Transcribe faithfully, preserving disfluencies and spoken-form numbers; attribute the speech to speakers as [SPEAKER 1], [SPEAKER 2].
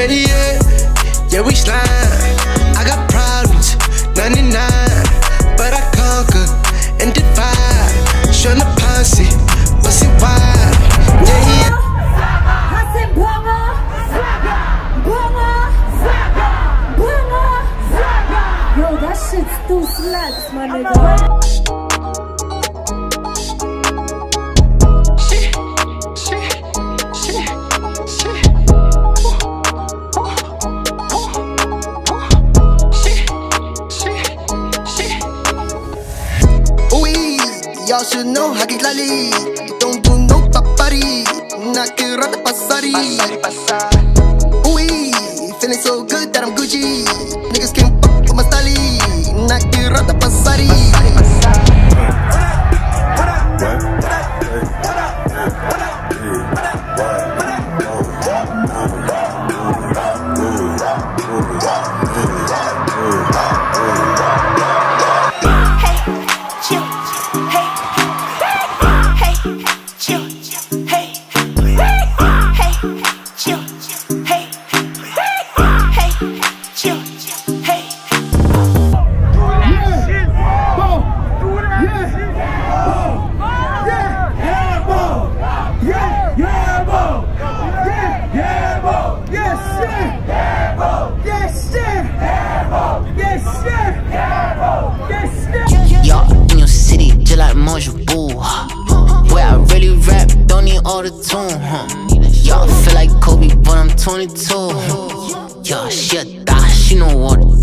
[SPEAKER 1] Yeah, yeah, yeah, we slime. I got problems, ninety-nine, but I conquer and divide. Shun the posse, bust it wide. Yeah, yeah.
[SPEAKER 2] Yo, that shit's too slaps, my nigga.
[SPEAKER 1] Y'all should know hagi lali. Don't do no papari. Nakirata pasari. Ooh, feeling so good that I'm Gucci. Niggas can't fuck with my style. Nakirata pasari.
[SPEAKER 3] Where I really rap, don't need all the tune, huh? Y'all feel like Kobe, but I'm twenty-two. Y'all shit, she know what